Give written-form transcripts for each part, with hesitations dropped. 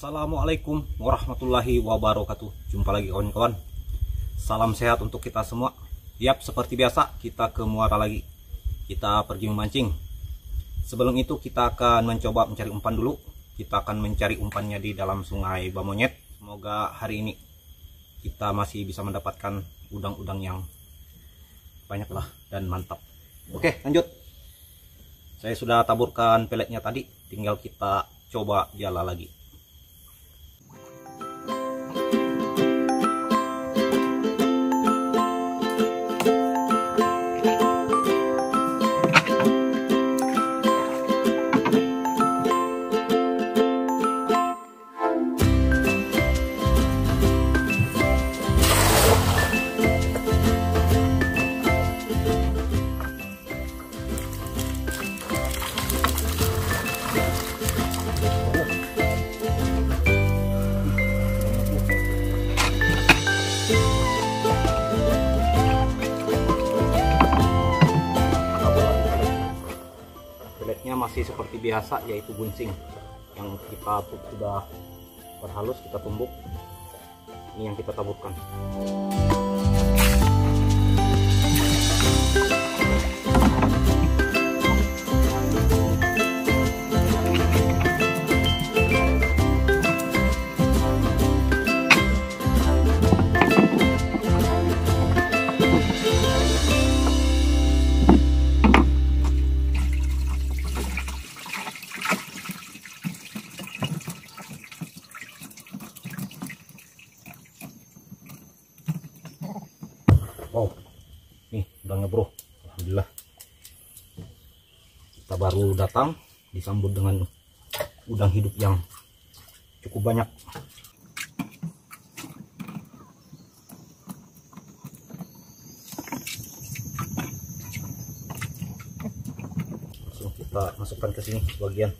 Assalamualaikum warahmatullahi wabarakatuh. Jumpa lagi kawan-kawan. Salam sehat untuk kita semua. Yap, seperti biasa kita ke muara lagi. Kita pergi memancing. Sebelum itu kita akan mencoba mencari umpan dulu. Kita akan mencari umpannya di dalam sungai Bamonyet. Semoga hari ini kita masih bisa mendapatkan udang-udang yang banyak lah dan mantap. Oke, lanjut. Saya sudah taburkan peletnya tadi, tinggal kita coba jala lagi. Masih seperti biasa, yaitu guncing yang kita sudah berhalus, kita tumbuk. Ini yang kita taburkan. Wow, nih udangnya bro, alhamdulillah. Kita baru datang disambut dengan udang hidup yang cukup banyak. Langsung kita masukkan ke sini sebagian.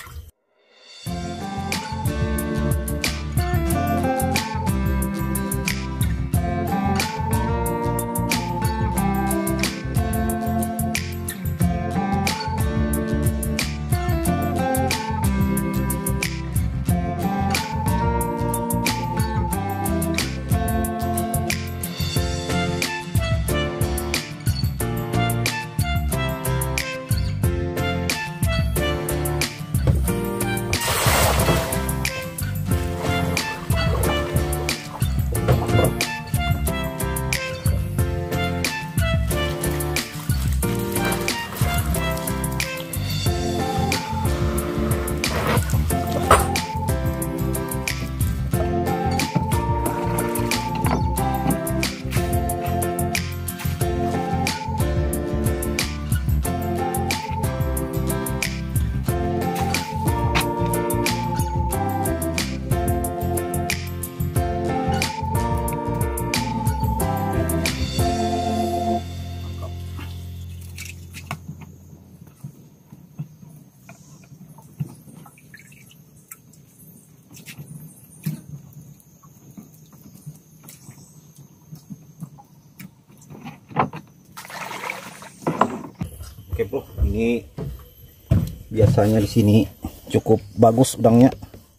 Oke bro, ini biasanya di sini cukup bagus udangnya.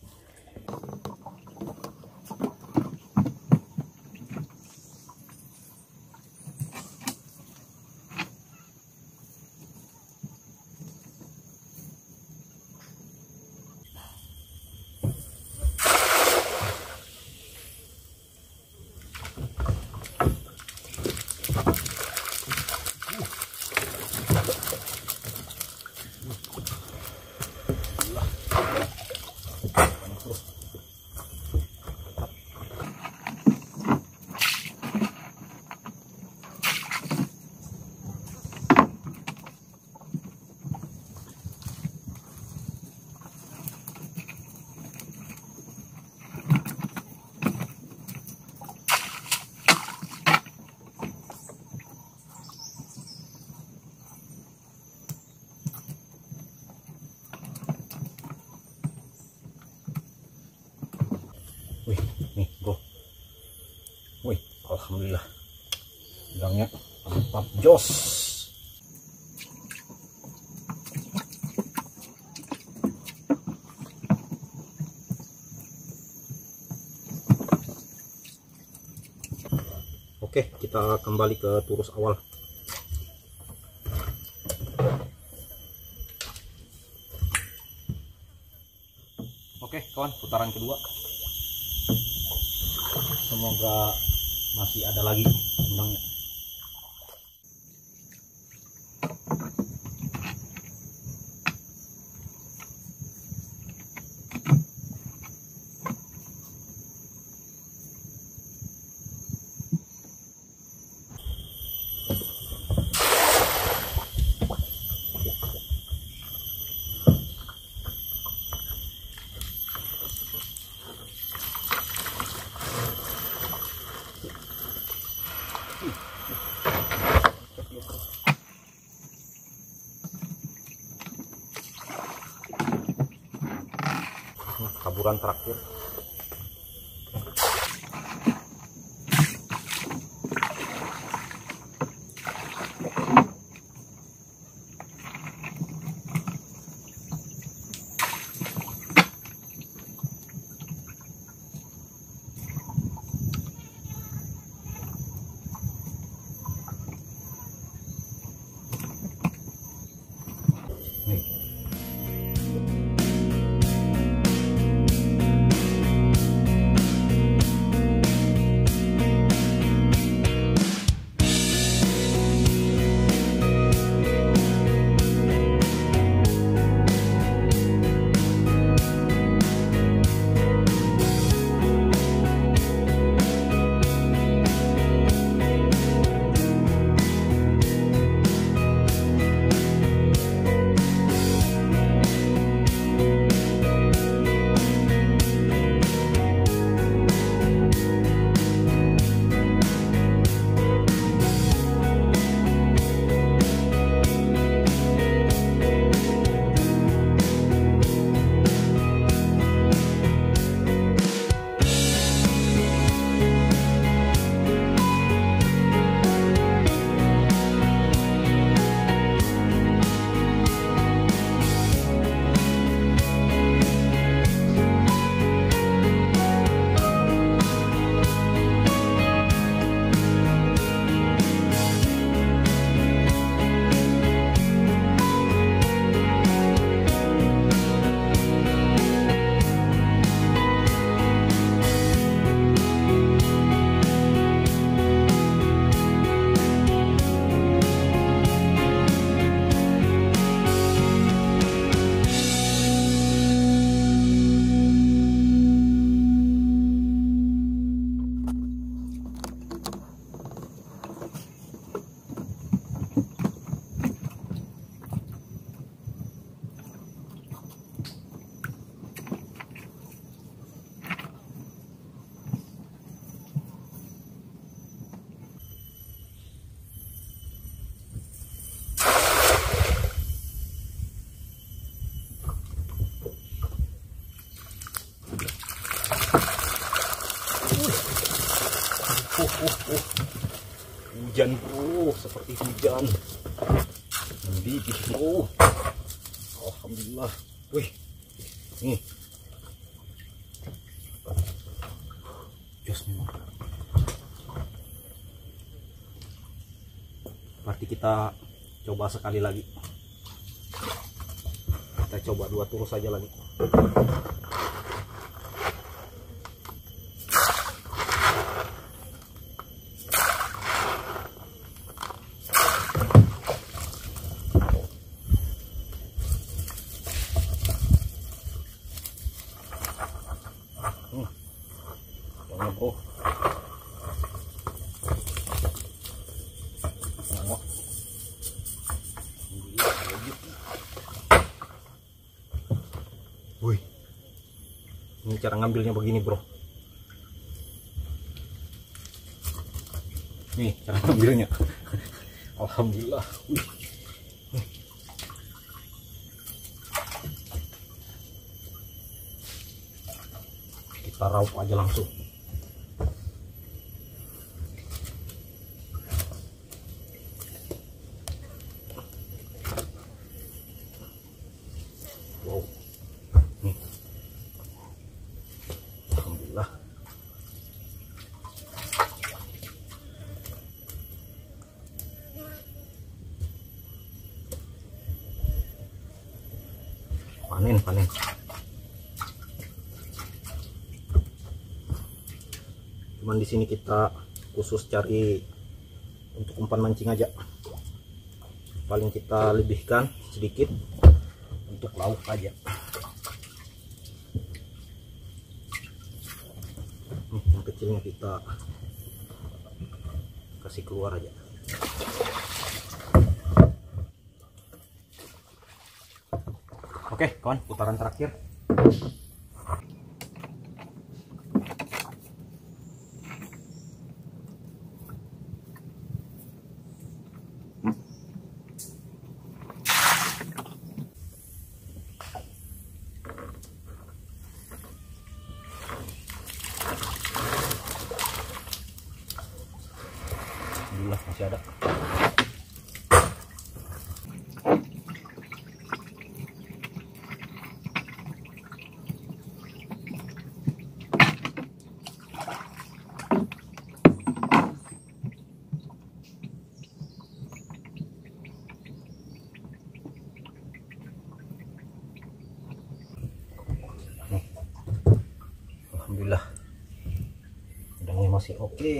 Wih, nih bro. Wih, alhamdulillah. Udangnya mantap jos. Oke, kita kembali ke turus awal. Oke kawan, putaran kedua. Semoga masih ada lagi benangnya. Taburan terakhir. Hujan bro, seperti hujan mendidih bro. Alhamdulillah. Wih, nih jos memang. Berarti kita coba sekali lagi. Kita coba 2 turus saja lagi. Bro. Wih, ini cara ngambilnya begini bro. Nih cara ngambilnya. Alhamdulillah. Wih. Kita raup aja langsung. Wow. Nih. Alhamdulillah. panen. Cuman di sini kita khusus cari untuk umpan mancing aja. Paling kita lebihkan sedikit untuk lauk aja. Yang kecilnya kita kasih keluar aja. Oke kawan, putaran terakhir. Alhamdulillah masih ada. Alhamdulillah udangnya masih oke.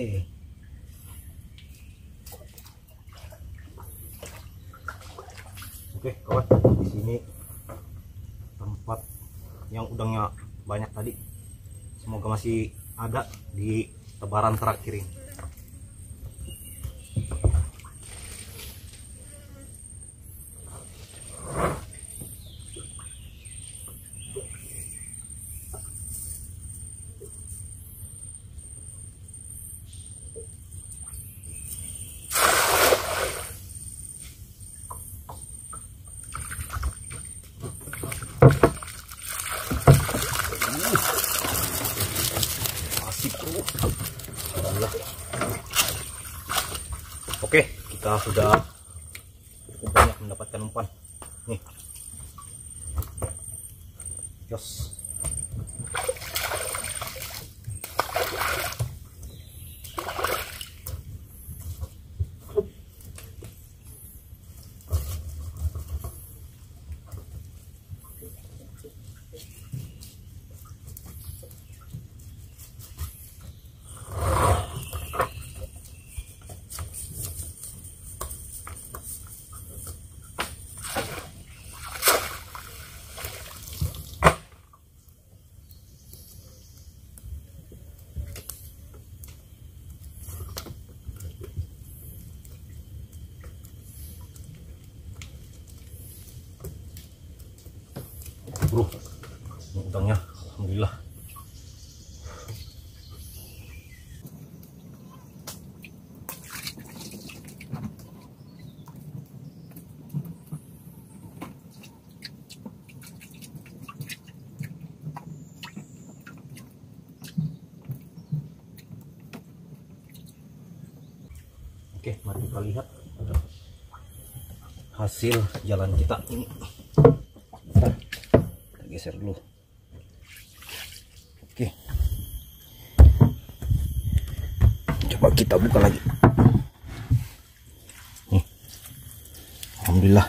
Oke kawan, di sini tempat yang udangnya banyak tadi, semoga masih ada di tebaran terakhir ini. Oke, kita sudah cukup banyak mendapatkan umpan. Nih. Jos. Bro, ini udangnya alhamdulillah. Oke, mari kita lihat hasil jalan kita ini. Geser dulu. Oke, coba kita buka lagi. Nih, alhamdulillah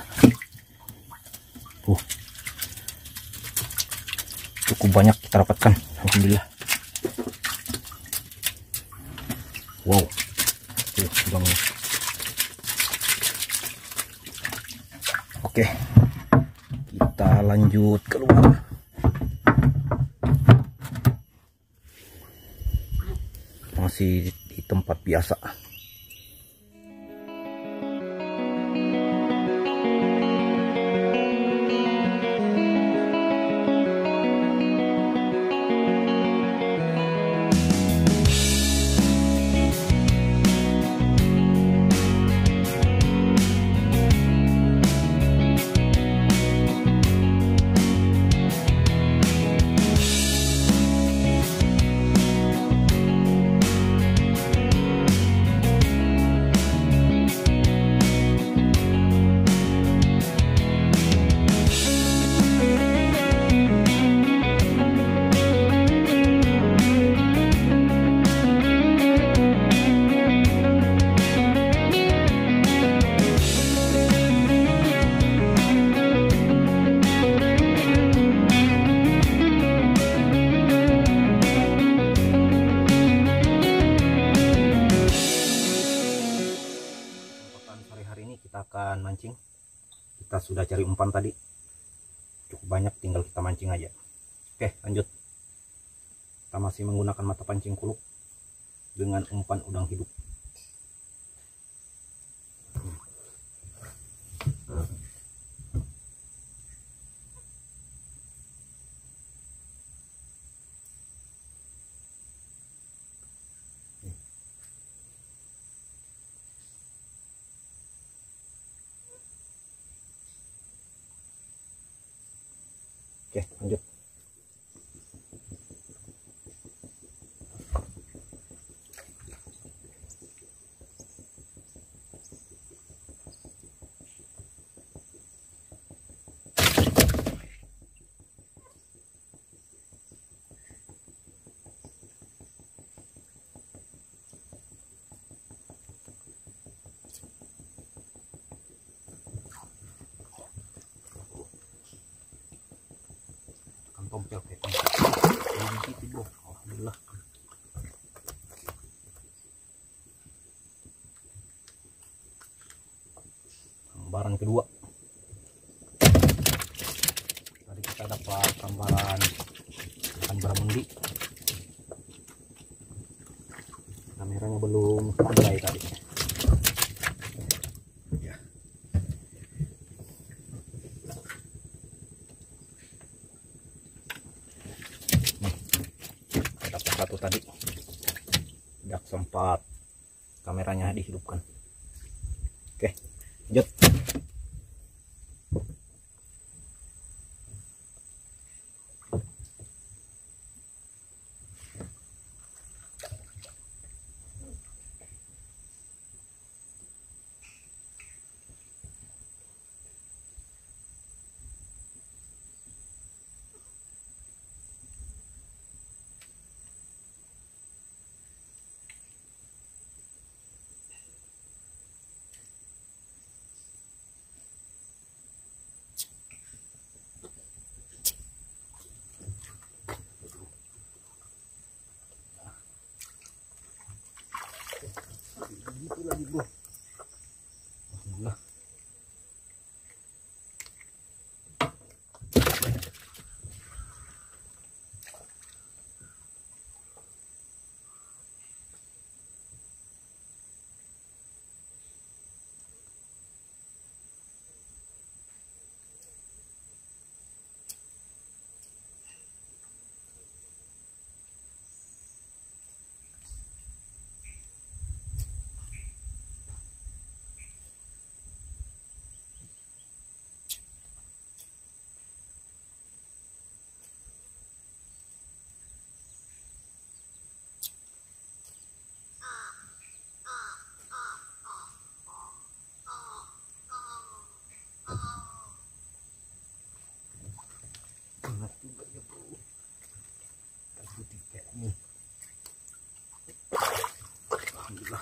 cukup banyak kita dapatkan, alhamdulillah. Wow, udangnya. Oke, kita lanjut keluar. Masih di tempat biasa. kita sudah cari umpan tadi cukup banyak, tinggal kita mancing aja. Oke, lanjut. Kita masih menggunakan mata pancing kuluk dengan umpan udang hidup. Oke, lanjut. Tompel kayak gitu bro. Alhamdulillah. Gambaran kedua tadi kita dapat gambaran ikan baramundi. Kameranya belum pandai tadi ya. Satu tadi tidak sempat kameranya dihidupkan. Oke, lanjut. Gitu lagi bro. Alhamdulillah. Enak juga ya bro. Kasih tiketnya. Alhamdulillah.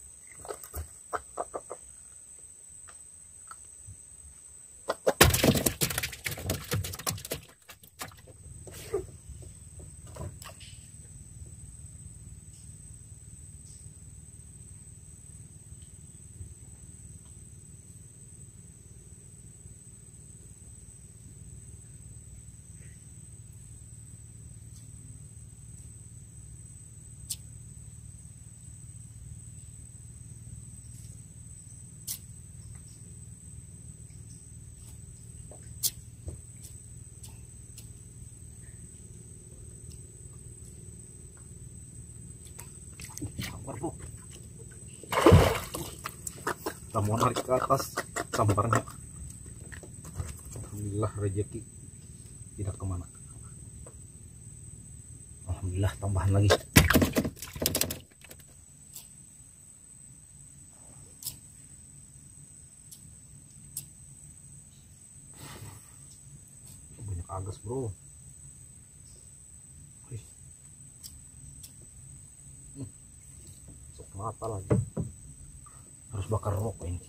Sabar bro. Kita mau narik ke atas sambarnya. Alhamdulillah rezeki tidak kemana. Alhamdulillah tambahan lagi. Banyak agas bro. Mata lagi, harus bakar rokok ini.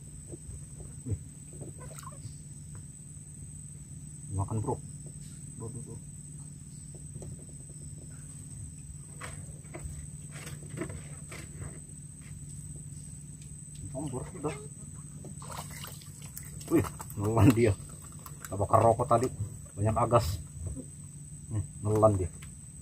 Makan bro, bro. Ombor sudah. Wih, nelan dia. Kita bakar rokok tadi, banyak agas. Nelan dia.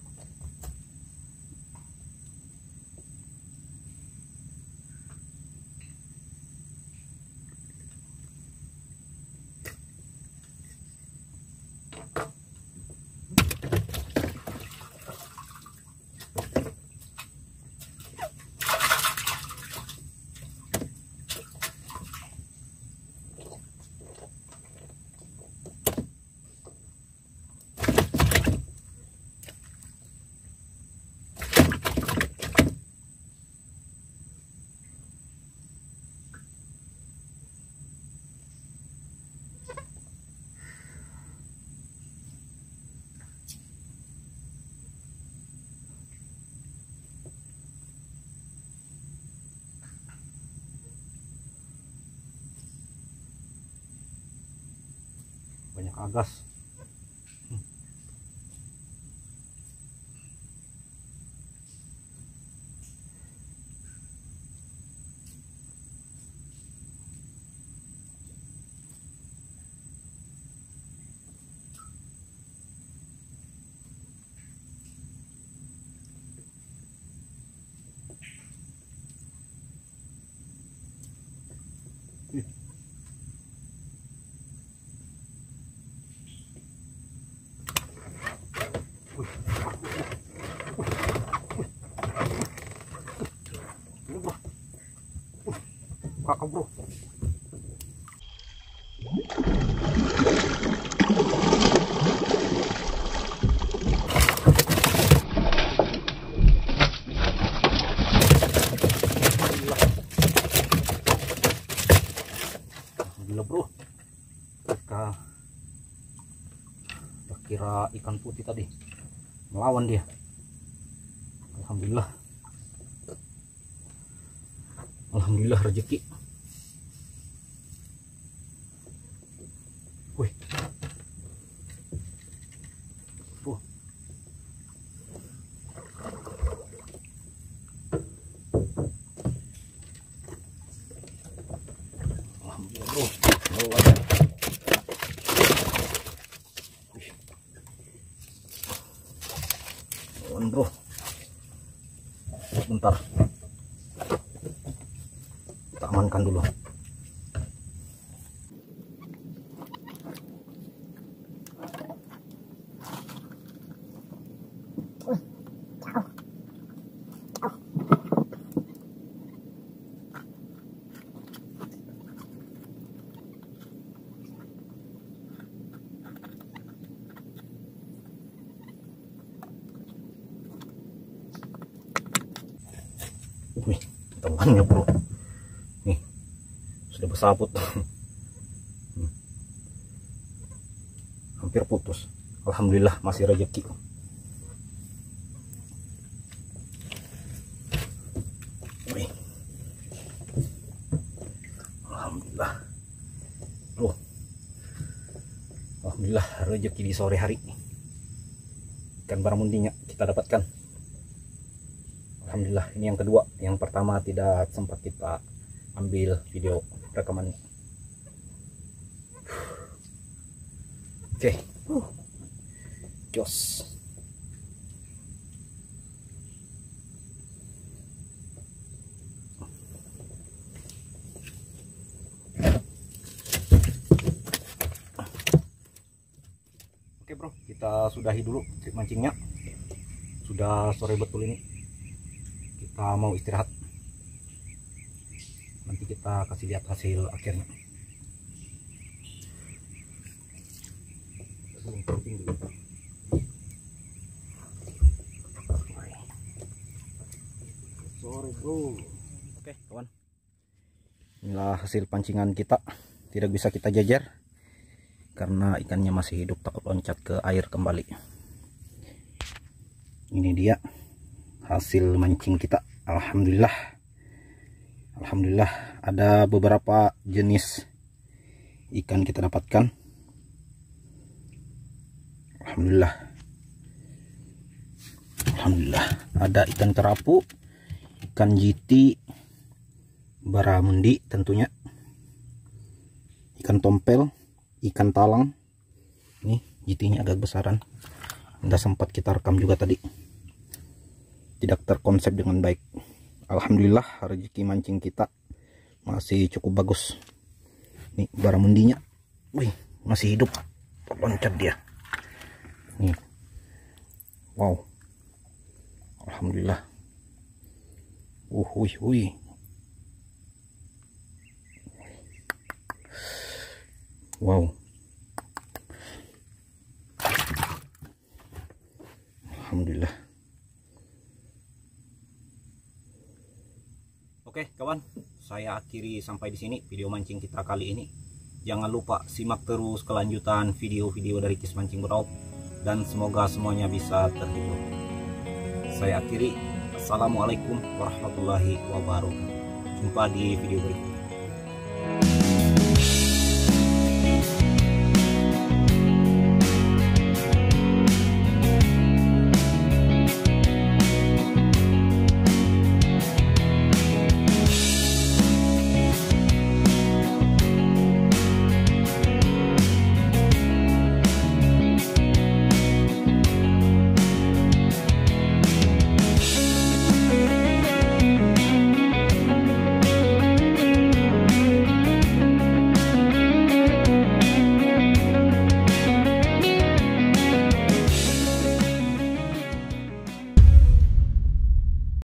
Banyak agas. Kakak bro. Gila bro. Kita kira ikan putih tadi melawan dia. Alhamdulillah. Alhamdulillah rezeki. Wih. Alhamdulillah bro. Bro. Bentar. Kita amankan dulu. Wih, temannya bro. Nih, sudah bersabut. Hampir putus. Alhamdulillah masih rezeki. Wih. Alhamdulillah. Loh. Alhamdulillah rezeki di sore hari. Ikan baramundinya kita dapatkan. Alhamdulillah, ini yang kedua. Yang pertama tidak sempat kita ambil video rekamannya. Oke. Jos. Oke bro, kita sudahi dulu trik mancingnya. Sudah sore betul ini. Kita mau istirahat. Nanti kita kasih lihat hasil akhirnya. Sore bro. Oke kawan, inilah hasil pancingan kita. Tidak bisa kita jajar karena ikannya masih hidup, takut loncat ke air kembali. Ini dia hasil mancing kita. Alhamdulillah. Alhamdulillah ada beberapa jenis ikan kita dapatkan. Alhamdulillah. Alhamdulillah ada ikan kerapu, ikan jiti, baramundi tentunya, ikan tompel, ikan talang. Ini jitinya agak besaran, udah sempat kita rekam juga tadi, tidak terkonsep dengan baik. Alhamdulillah rezeki mancing kita masih cukup bagus. Nih baramundinya, wih, masih hidup, loncat dia nih. Wow, alhamdulillah. Wih. Wow, alhamdulillah. Oke kawan, saya akhiri sampai di sini video mancing kita kali ini. Jangan lupa simak terus kelanjutan video-video dari Kis Mancing Berau, dan semoga semuanya bisa terhibur. Saya akhiri. Assalamualaikum warahmatullahi wabarakatuh. Jumpa di video berikutnya.